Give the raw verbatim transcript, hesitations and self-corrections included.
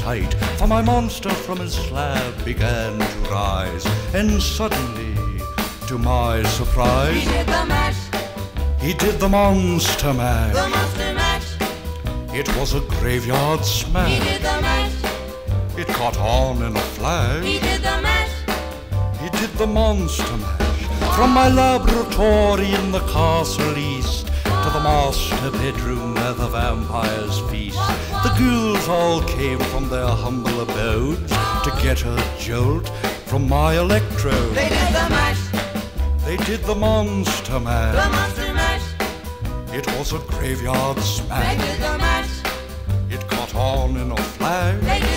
sight, for my monster from his slab began to rise. And suddenly, to my surprise, he did the mash. He did the monster mash. The monster mash. It was a graveyard smash. He did the mash. It caught on in a flash. He did the mash. He did the monster mash. From my laboratory in the castle east to the master bedroom where the vampires feast, the ghouls all came from their humble abodes to get a jolt from my electrode. They did the mash. They did the monster mash. The monster mash. It was a graveyard They smash. did the mash. It caught on in a flash. They did